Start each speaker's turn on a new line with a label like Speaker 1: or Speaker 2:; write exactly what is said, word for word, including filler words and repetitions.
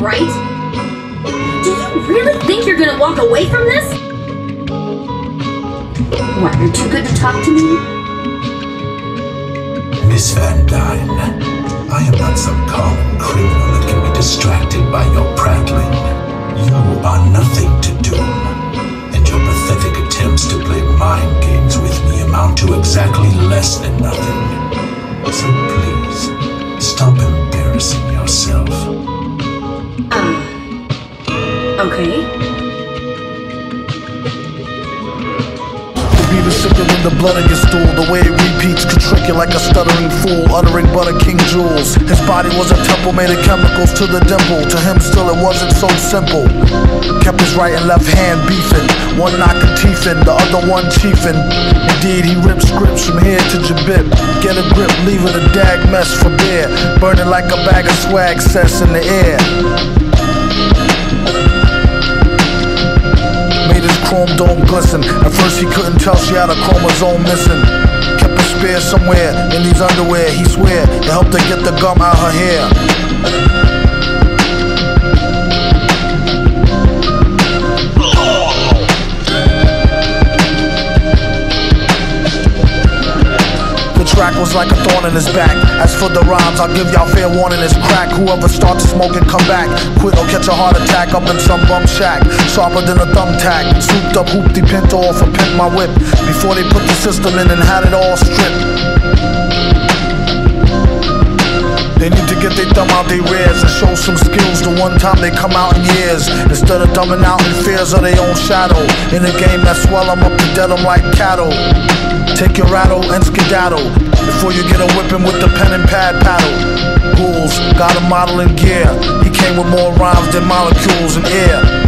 Speaker 1: right? Do you really think you're gonna walk away from this? What, you're too good to talk to me?
Speaker 2: Miss Van Dyne, I am not some common criminal that can be distracted by your prattling. You are nothing to Doom, and your pathetic attempts to play mind games with me amount to exactly less than nothing. So please, stop embarrassing yourself.
Speaker 1: Uh, okay.
Speaker 3: The sicker than the blood in your stool. The way it repeats could trick you like a stuttering fool, uttering butter king jewels. His body was a temple made of chemicals to the dimple. To him still it wasn't so simple. Kept his right and left hand beefing, one knocking teeth in, the other one chiefing. Indeed, he ripped scripts from here to Jabib. Get a grip, leaving a dag mess for beer, burning like a bag of swag cess in the air. Chrome dome glisten. At first he couldn't tell she had a chromosome missing. Kept a spear somewhere in these underwear. He swear it helped her get the gum out her hair. The track was like a thorn in his back. As for the rhymes, I'll give y'all fair warning, it's crack. Whoever starts to smoke and come back, quit or catch a heart attack up in some bum shack. Sharper than a thumbtack, souped up hoopty pinto off a pimp my whip. Before they put the system in and had it all stripped. They need to get their thumb out their rears and show some skills the one time they come out in years. Instead of dumbing out in fears of their own shadow. In a game that swell them up to dead them like cattle. Take your rattle and skedaddle before you get a whipping with the pen and pad paddle. Rules, got a model in gear. He came with more rhymes than molecules in air.